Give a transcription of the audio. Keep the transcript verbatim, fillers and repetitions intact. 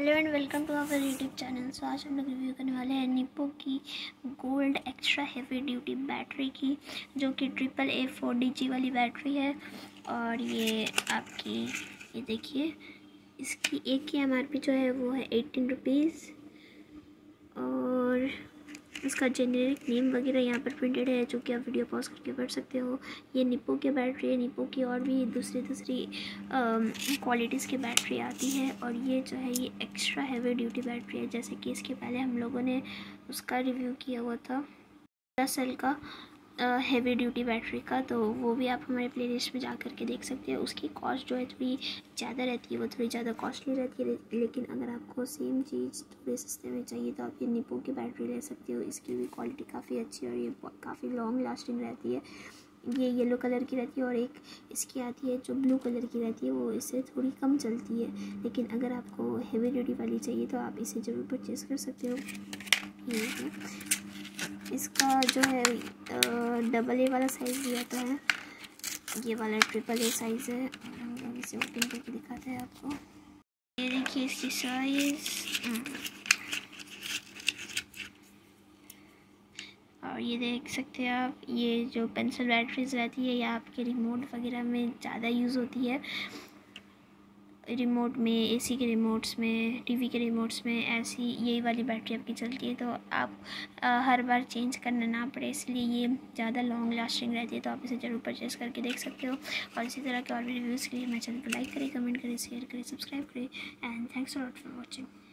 Hello and welcome to our YouTube channel. So आज हम लोग रिव्यू करने वाले हैं निप्पो की gold extra heavy duty battery की, जो कि triple A four D G वाली बैटरी है। और ये आपकी ये देखिए, इसकी एक की एम आर पी जो है वो है एटीन रुपीज़ और इसका जेनेरिक नेम वगैरह यहाँ पर प्रिंटेड है, जो कि आप वीडियो पॉज करके पढ़ सकते हो। ये निप्पो की बैटरी है। निप्पो की और भी दूसरी दूसरी क्वालिटीज़ की बैटरी आती है, और ये जो है ये एक्स्ट्रा हैवी ड्यूटी बैटरी है। जैसे कि इसके पहले हम लोगों ने उसका रिव्यू किया हुआ था पंद्रह सेल का हैवी ड्यूटी बैटरी का, तो वो भी आप हमारे प्लेलिस्ट में जा कर के देख सकते हैं। उसकी कॉस्ट जो है थोड़ी ज़्यादा रहती है, वो थोड़ी ज़्यादा कॉस्टली रहती है, लेकिन अगर आपको सेम चीज़ थोड़े सस्ते में चाहिए तो आप ये निप्पो की बैटरी ले सकते हो। इसकी भी क्वालिटी काफ़ी अच्छी है और ये काफ़ी लॉन्ग लास्टिंग रहती है। ये येलो कलर की रहती है और एक इसकी आती है जो ब्लू कलर की रहती है, वो इससे थोड़ी कम चलती है। लेकिन अगर आपको हैवी ड्यूटी वाली चाहिए तो आप इसे ज़रूर परचेज़ कर सकते हो। ये है इसका जो है डबल ए वाला साइज़ भी आता है, ये वाला ट्रिपल ए साइज़ है। हम इसे ओपन करके दिखाते हैं आपको। ये देखिए इसकी साइज़, और ये देख सकते हैं आप, ये जो पेंसिल बैटरीज रहती है या आपके रिमोट वगैरह में ज़्यादा यूज़ होती है। रिमोट में, एसी के रिमोट्स में, टीवी के रिमोट्स में ऐसी यही वाली बैटरी आपकी चलती है, तो आप आ, हर बार चेंज करना ना पड़े, इसलिए ये ज़्यादा लॉन्ग लास्टिंग रहती है। तो आप इसे ज़रूर परचेज़ करके देख सकते हो। और इसी तरह के और भी रिव्यूज़ के लिए हमारे चैनल को लाइक करें, कमेंट करें, शेयर करें, सब्सक्राइब करें। And thanks a lot for watching.